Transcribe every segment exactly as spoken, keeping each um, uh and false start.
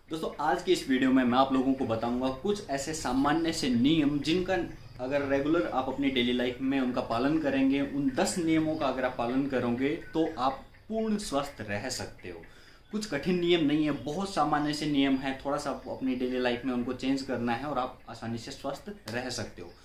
दोस्तों आज की इस वीडियो में मैं आप लोगों को बताऊंगा कुछ ऐसे सामान्य से नियम जिनका अगर रेगुलर आप अपनी डेली लाइफ में उनका पालन करेंगे, उन दस नियमों का अगर आप पालन करोगे तो आप पूर्ण स्वस्थ रह सकते हो। कुछ कठिन नियम नहीं है, बहुत सामान्य से नियम है, थोड़ा सा आपको अपनी डेली लाइफ में उनको चेंज करना है और आप आसानी से स्वस्थ रह सकते हो।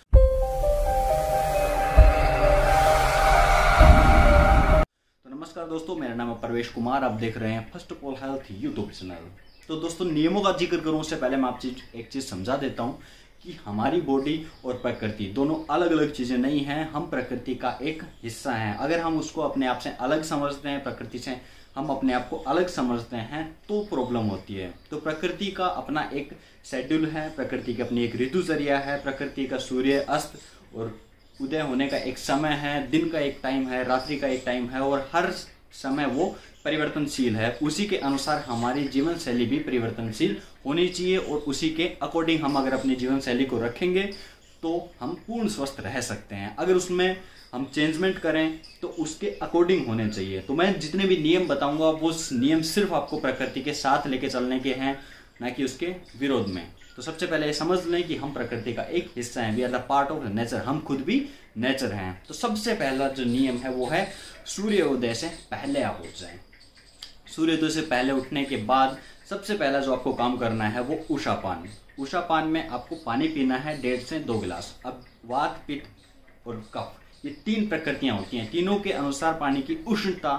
तो नमस्कार दोस्तों, मेरा नाम है परवेश कुमार, आप देख रहे हैं first of all health YouTube channel. तो दोस्तों नियमों का जिक्र करूं उससे पहले मैं आप चीज एक चीज समझा देता हूं कि हमारी बॉडी और प्रकृति दोनों अलग अलग चीजें नहीं हैं, हम प्रकृति का एक हिस्सा हैं। अगर हम उसको अपने आप से अलग समझते हैं, प्रकृति से हम अपने आप को अलग समझते हैं तो प्रॉब्लम होती है। तो प्रकृति का अपना एक शेड्यूल है, प्रकृति की अपनी एक ऋतुचर्या है, प्रकृति का सूर्य अस्त और उदय होने का एक समय है, दिन का एक टाइम है, रात्रि का एक टाइम है और हर समय वो परिवर्तनशील है। उसी के अनुसार हमारी जीवन शैली भी परिवर्तनशील होनी चाहिए और उसी के अकॉर्डिंग हम अगर अपनी जीवन शैली को रखेंगे तो हम पूर्ण स्वस्थ रह सकते हैं। अगर उसमें हम चेंजमेंट करें तो उसके अकॉर्डिंग होने चाहिए। तो मैं जितने भी नियम बताऊंगा वो नियम सिर्फ आपको प्रकृति के साथ लेके चलने के हैं, ना कि उसके विरोध में। तो सबसे पहले ये समझ लें कि हम प्रकृति का एक हिस्सा हैं, we are the part of nature, हम खुद भी नेचर हैं। तो सबसे पहला जो नियम है वो है सूर्योदय से पहले आप उठ जाएं। सूर्योदय से पहले उठने के बाद सबसे पहला जो आपको काम करना है वो उषा पान। उषा पान में आपको पानी पीना है डेढ़ से दो गिलास। अब वात, पित्त और कफ ये तीन प्रकृतियां होती हैं, तीनों के अनुसार पानी की उष्णता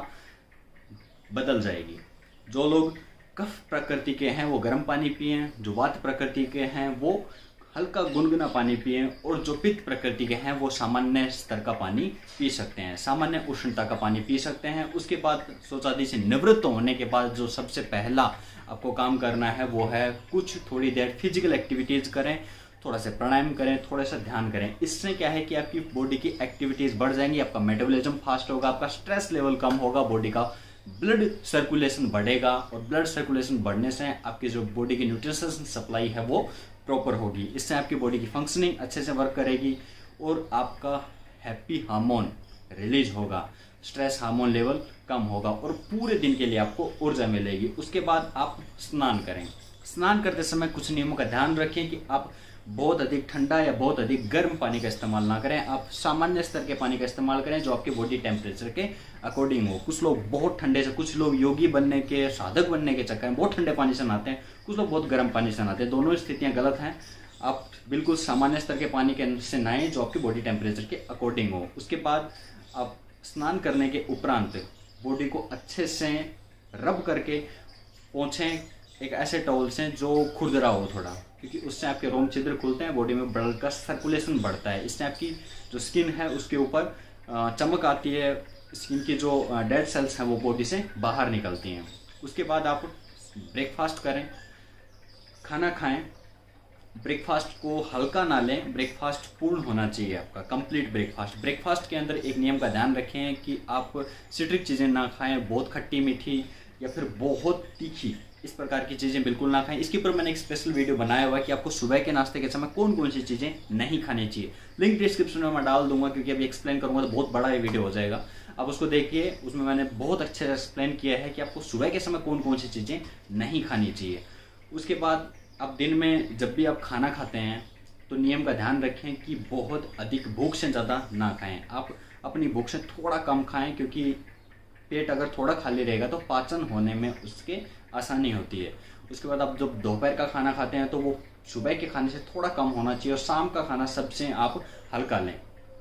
बदल जाएगी। जो लोग कफ प्रकृति के हैं वो गर्म पानी पिएं, जो वात प्रकृति के हैं वो हल्का गुनगुना पानी पिएं और जो पित्त प्रकृति के हैं वो सामान्य स्तर का पानी पी सकते हैं, सामान्य उष्णता का पानी पी सकते हैं। उसके बाद शौचादि से निवृत्त होने के बाद जो सबसे पहला आपको काम करना है वो है कुछ थोड़ी देर फिजिकल एक्टिविटीज करें, थोड़ा सा प्राणायाम करें, थोड़ा सा ध्यान करें। इससे क्या है कि आपकी बॉडी की एक्टिविटीज बढ़ जाएंगी, आपका मेटाबॉलिज्म फास्ट होगा, आपका स्ट्रेस लेवल कम होगा, बॉडी का ब्लड सर्कुलेशन बढ़ेगा और ब्लड सर्कुलेशन बढ़ने से आपकी जो बॉडी की न्यूट्रिशन सप्लाई है वो प्रॉपर होगी। इससे आपकी बॉडी की फंक्शनिंग अच्छे से वर्क करेगी और आपका हैप्पी हार्मोन रिलीज होगा, स्ट्रेस हार्मोन लेवल कम होगा और पूरे दिन के लिए आपको ऊर्जा मिलेगी। उसके बाद आप स्नान करें। स्नान करते समय कुछ नियमों का ध्यान रखें कि आप बहुत अधिक ठंडा या बहुत अधिक गर्म पानी का इस्तेमाल ना करें, आप सामान्य स्तर के पानी का इस्तेमाल करें जो आपके बॉडी टेम्परेचर के अकॉर्डिंग हो। कुछ लोग बहुत ठंडे से, कुछ लोग योगी बनने के, साधक बनने के चक्कर में बहुत ठंडे पानी से नहाते हैं, कुछ लोग बहुत गर्म पानी से नहाते हैं। दोनों स्थितियां गलत हैं। आप बिल्कुल सामान्य स्तर के पानी के से नहाएं जो आपके बॉडी टेम्परेचर के अकॉर्डिंग हो। उसके बाद आप स्नान करने के उपरांत बॉडी को अच्छे से रब करके पोंछें एक ऐसे टॉवल से जो खुरदरा हो थोड़ा, क्योंकि उससे आपके रोम छिद्र खुलते हैं, बॉडी में ब्लड का सर्कुलेशन बढ़ता है। इससे आपकी जो स्किन है उसके ऊपर चमक आती है, स्किन की जो डेड सेल्स हैं वो बॉडी से बाहर निकलती हैं। उसके बाद आप ब्रेकफास्ट करें, खाना खाएं। ब्रेकफास्ट को हल्का ना लें, ब्रेकफास्ट पूर्ण होना चाहिए आपका, कंप्लीट ब्रेकफास्ट। ब्रेकफास्ट के अंदर एक नियम का ध्यान रखें कि आप सिट्रिक चीज़ें ना खाएं, बहुत खट्टी मीठी या फिर बहुत तीखी इस प्रकार की चीज़ें बिल्कुल ना खाएं। इसके ऊपर मैंने एक स्पेशल वीडियो बनाया हुआ है कि आपको सुबह के नाश्ते के समय कौन कौन सी चीज़ें नहीं खानी चाहिए। लिंक डिस्क्रिप्शन में मैं डाल दूंगा, क्योंकि अभी एक्सप्लेन करूंगा तो बहुत बड़ा ये वीडियो हो जाएगा। आप उसको देखिए, उसमें मैंने बहुत अच्छे से एक्सप्लेन किया है कि आपको सुबह के समय कौन कौन सी चीज़ें नहीं खानी चाहिए। उसके बाद आप दिन में जब भी आप खाना खाते हैं तो नियम का ध्यान रखें कि बहुत अधिक भूख से ज़्यादा ना खाएं। आप अपनी भूख से थोड़ा कम खाएं, क्योंकि पेट अगर थोड़ा खाली रहेगा तो पाचन होने में उसके आसानी होती है। उसके बाद आप जब दोपहर का खाना खाते हैं तो वो सुबह के खाने से थोड़ा कम होना चाहिए और शाम का खाना सबसे आप हल्का लें।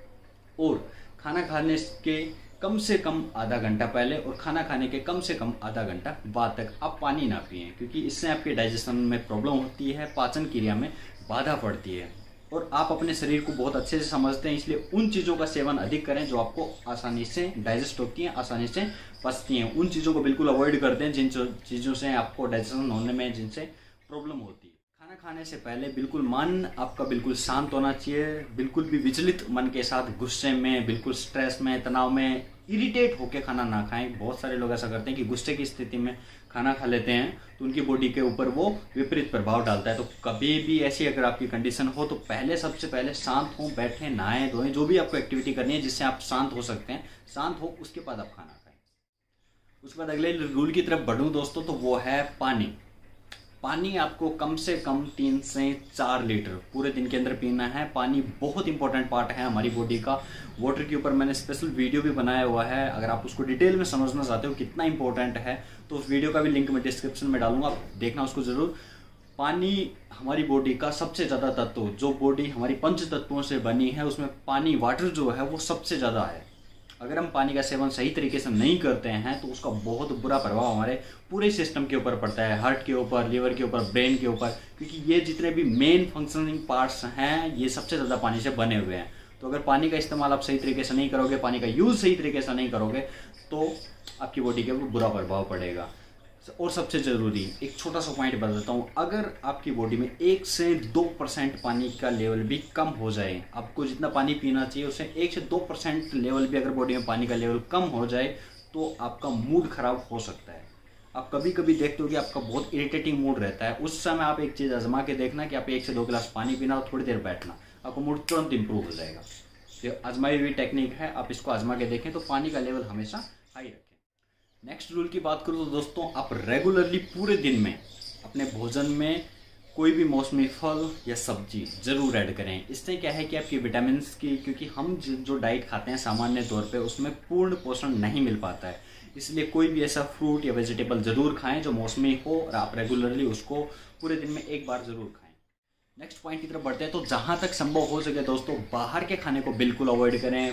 और खाना खाने के कम से कम आधा घंटा पहले और खाना खाने के कम से कम आधा घंटा बाद तक आप पानी ना पिएं, क्योंकि इससे आपके डाइजेशन में प्रॉब्लम होती है, पाचन क्रिया में बाधा पड़ती है। और आप अपने शरीर को बहुत अच्छे से समझते हैं, इसलिए उन चीज़ों का सेवन अधिक करें जो आपको आसानी से डाइजेस्ट होती हैं, आसानी से पचती हैं। उन चीज़ों को बिल्कुल अवॉइड करते हैं जिन चीज़ों से आपको डाइजेशन होने में जिनसे प्रॉब्लम होती है। खाना खाने से पहले बिल्कुल मन आपका बिल्कुल शांत होना चाहिए, बिल्कुल भी विचलित मन के साथ, गुस्से में, बिल्कुल स्ट्रेस में, तनाव में, इरिटेट होकर खाना ना खाएं। बहुत सारे लोग ऐसा करते हैं कि गुस्से की स्थिति में खाना खा लेते हैं तो उनकी बॉडी के ऊपर वो विपरीत प्रभाव डालता है। तो कभी भी ऐसी अगर आपकी कंडीशन हो तो पहले सबसे पहले शांत हो, बैठें, नहाएं धोएं, जो भी आपको एक्टिविटी करनी है जिससे आप शांत हो सकते हैं, शांत हो, उसके बाद आप खाना खाएं। उसके बाद अगले रूल की तरफ बढ़ूं दोस्तों, तो वो है पानी। पानी आपको कम से कम तीन से चार लीटर पूरे दिन के अंदर पीना है। पानी बहुत इंपॉर्टेंट पार्ट है हमारी बॉडी का। वाटर के ऊपर मैंने स्पेशल वीडियो भी बनाया हुआ है, अगर आप उसको डिटेल में समझना चाहते हो कितना इंपॉर्टेंट है तो उस वीडियो का भी लिंक मैं डिस्क्रिप्शन में डालूंगा, आप देखना उसको जरूर। पानी हमारी बॉडी का सबसे ज़्यादा तत्व, जो बॉडी हमारी पंच तत्वों से बनी है उसमें पानी, वाटर जो है वो सबसे ज़्यादा है। अगर हम पानी का सेवन सही तरीके से नहीं करते हैं तो उसका बहुत बुरा प्रभाव हमारे पूरे सिस्टम के ऊपर पड़ता है, हार्ट के ऊपर, लिवर के ऊपर, ब्रेन के ऊपर, क्योंकि ये जितने भी मेन फंक्शनिंग पार्ट्स हैं ये सबसे ज़्यादा पानी से बने हुए हैं। तो अगर पानी का इस्तेमाल आप सही तरीके से नहीं करोगे, पानी का यूज़ सही तरीके से नहीं करोगे तो आपकी बॉडी के ऊपर बुरा प्रभाव पड़ेगा। और सबसे ज़रूरी एक छोटा सा पॉइंट बता देता हूँ, अगर आपकी बॉडी में एक से दो परसेंट पानी का लेवल भी कम हो जाए, आपको जितना पानी पीना चाहिए उससे एक से दो परसेंट लेवल भी अगर बॉडी में पानी का लेवल कम हो जाए तो आपका मूड खराब हो सकता है। आप कभी कभी देखते हो कि आपका बहुत इरिटेटिंग मूड रहता है, उस समय आप एक चीज़ आजमा के देखना कि आप एक से दो गिलास पानी पीना और थोड़ी देर बैठना, आपका मूड तुरंत इंप्रूव हो जाएगा। ये आजमाई हुई टेक्निक है, आप इसको आजमा के देखें तो पानी का लेवल हमेशा हाई रखें। नेक्स्ट रूल की बात करूँ तो दोस्तों, आप रेगुलरली पूरे दिन में अपने भोजन में कोई भी मौसमी फल या सब्जी ज़रूर ऐड करें। इससे क्या है कि आपकी विटामिन की, क्योंकि हम जो डाइट खाते हैं सामान्य तौर पे उसमें पूर्ण पोषण नहीं मिल पाता है, इसलिए कोई भी ऐसा फ्रूट या वेजिटेबल ज़रूर खाएं जो मौसमी हो और आप रेगुलरली उसको पूरे दिन में एक बार ज़रूर खाएं। नेक्स्ट पॉइंट की तरफ बढ़ते हैं। तो जहाँ तक संभव हो सके दोस्तों, बाहर के खाने को बिल्कुल अवॉइड करें।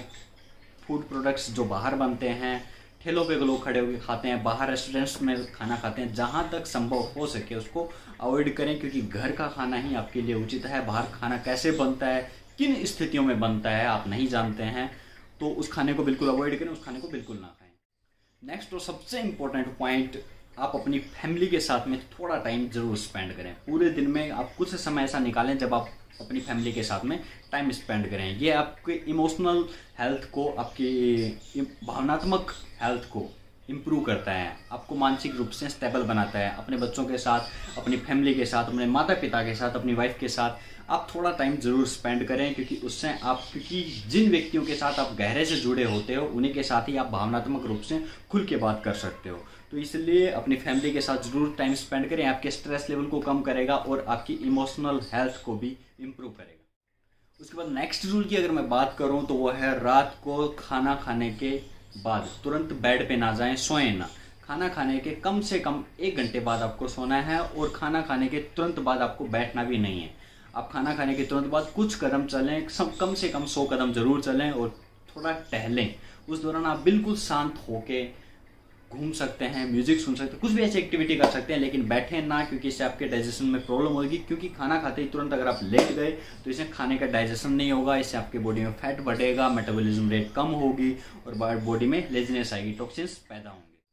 फूड प्रोडक्ट्स जो बाहर बनते हैं, ठेलों पे लोग खड़े होकर खाते हैं, बाहर रेस्टोरेंट्स में खाना खाते हैं, जहाँ तक संभव हो सके उसको अवॉइड करें, क्योंकि घर का खाना ही आपके लिए उचित है। बाहर खाना कैसे बनता है, किन स्थितियों में बनता है आप नहीं जानते हैं, तो उस खाने को बिल्कुल अवॉइड करें, उस खाने को बिल्कुल ना खाएं। नेक्स्ट और सबसे इम्पोर्टेंट पॉइंट, आप अपनी फैमिली के साथ में थोड़ा टाइम जरूर स्पेंड करें। पूरे दिन में आप कुछ समय ऐसा निकालें जब आप अपनी फैमिली के साथ में टाइम स्पेंड करें। ये आपके इमोशनल हेल्थ को, आपकी भावनात्मक हेल्थ को इम्प्रूव करता है, आपको मानसिक रूप से स्टेबल बनाता है। अपने बच्चों के साथ, अपनी फैमिली के साथ, अपने माता पिता के साथ, अपनी वाइफ के साथ आप थोड़ा टाइम ज़रूर स्पेंड करें, क्योंकि उससे आप, क्योंकि जिन व्यक्तियों के साथ आप गहरे से जुड़े होते हो उन्हीं के साथ ही आप भावनात्मक रूप से खुल के बात कर सकते हो। तो इसलिए अपनी फैमिली के साथ ज़रूर टाइम स्पेंड करें, आपके स्ट्रेस लेवल को कम करेगा और आपकी इमोशनल हेल्थ को भी इम्प्रूव करेगा। उसके बाद नेक्स्ट रूल की अगर मैं बात करूं तो वो है, रात को खाना खाने के बाद तुरंत बेड पे ना जाएं, सोएं ना। खाना खाने के कम से कम एक घंटे बाद आपको सोना है और खाना खाने के तुरंत बाद आपको बैठना भी नहीं है। आप खाना खाने के तुरंत बाद कुछ कदम चलें, कम से कम सौ कदम जरूर चलें और थोड़ा टहलें। उस दौरान आप बिल्कुल शांत होके घूम सकते हैं, म्यूजिक सुन सकते हैं, कुछ भी ऐसी एक्टिविटी कर सकते हैं, लेकिन बैठे ना, क्योंकि इससे आपके डाइजेशन में प्रॉब्लम होगी। क्योंकि खाना खाते ही तुरंत अगर आप लेट गए तो इससे खाने का डाइजेशन नहीं होगा, इससे आपके बॉडी में फैट बढ़ेगा, मेटाबॉलिज्म रेट कम होगी और बॉडी में लेजीनेस आएगी, टॉक्सिन्स पैदा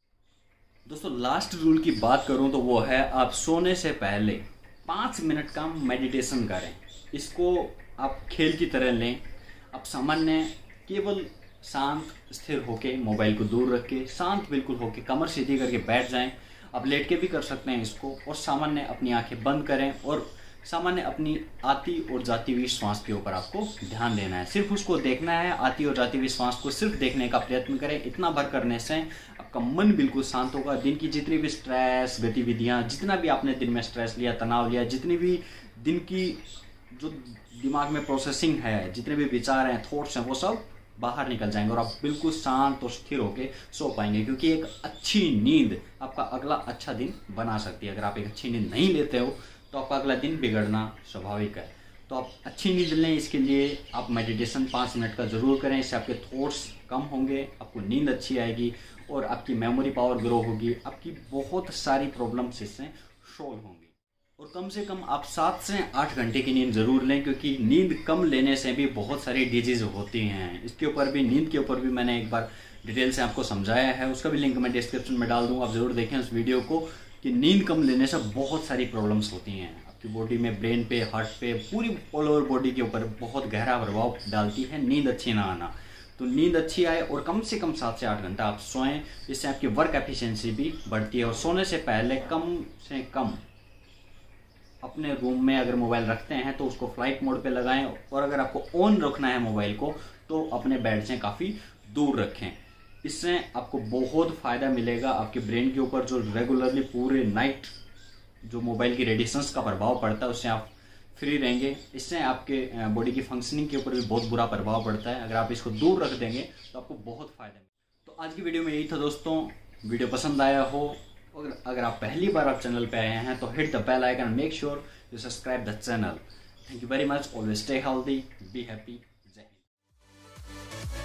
होंगे। दोस्तों लास्ट रूल की बात करूं तो वो है, आप सोने से पहले पाँच मिनट का मेडिटेशन करें। इसको आप खेल की तरह लें। आप सामान्य केवल शांत स्थिर होके, मोबाइल को दूर रख के, शांत बिल्कुल होके, कमर सीधी करके बैठ जाएं। आप लेट के भी कर सकते हैं इसको, और सामान्य अपनी आंखें बंद करें और सामान्य अपनी आती और जाती हुई श्वास के ऊपर आपको ध्यान देना है। सिर्फ उसको देखना है, आती और जाती हुई श्वास को सिर्फ देखने का प्रयत्न करें। इतना भर करने से आपका मन बिल्कुल शांत होगा। दिन की जितनी भी स्ट्रेस गतिविधियाँ, जितना भी आपने दिन में स्ट्रेस लिया, तनाव लिया, जितनी भी दिन की जो दिमाग में प्रोसेसिंग है, जितने भी विचार हैं, थॉट्स हैं, वो सब बाहर निकल जाएंगे और आप बिल्कुल शांत और स्थिर होकर सो पाएंगे। क्योंकि एक अच्छी नींद आपका अगला अच्छा दिन बना सकती है। अगर आप एक अच्छी नींद नहीं लेते हो तो आपका अगला दिन बिगड़ना स्वाभाविक है। तो आप अच्छी नींद लें, इसके लिए आप मेडिटेशन पाँच मिनट का ज़रूर करें। इससे आपके थॉट्स कम होंगे, आपको नींद अच्छी आएगी और आपकी मेमोरी पावर ग्रो होगी। आपकी बहुत सारी प्रॉब्लम्स इससे सॉल्व होंगी। और कम से कम आप सात से आठ घंटे की नींद ज़रूर लें, क्योंकि नींद कम लेने से भी बहुत सारी डिजीज़ होती हैं। इसके ऊपर भी, नींद के ऊपर भी मैंने एक बार डिटेल से आपको समझाया है, उसका भी लिंक मैं डिस्क्रिप्शन में डाल दूँगा। आप ज़रूर देखें उस वीडियो को, कि नींद कम लेने से बहुत सारी प्रॉब्लम्स होती हैं आपकी बॉडी में, ब्रेन पे, हार्ट पे, पूरी ऑल ओवर बॉडी के ऊपर बहुत गहरा प्रभाव डालती है नींद अच्छी ना आना। तो नींद अच्छी आए और कम से कम सात से आठ घंटा आप सोएं, इससे आपकी वर्क एफिशिएंसी भी बढ़ती है। और सोने से पहले कम से कम अपने रूम में अगर मोबाइल रखते हैं तो उसको फ्लाइट मोड पे लगाएं, और अगर आपको ऑन रखना है मोबाइल को तो अपने बेड से काफ़ी दूर रखें। इससे आपको बहुत फ़ायदा मिलेगा। आपके ब्रेन के ऊपर जो रेगुलरली पूरे नाइट जो मोबाइल की रेडिएशंस का प्रभाव पड़ता है उससे आप फ्री रहेंगे। इससे आपके बॉडी की फंक्शनिंग के ऊपर भी बहुत बुरा प्रभाव पड़ता है। अगर आप इसको दूर रख देंगे तो आपको बहुत फ़ायदा है। तो आज की वीडियो में यही था दोस्तों। वीडियो पसंद आया हो और अगर आप पहली बार आप चैनल पे आए हैं तो hit the bell icon, make sure you subscribe the channel. Thank you very much. Always stay healthy, be happy. जय हिंद।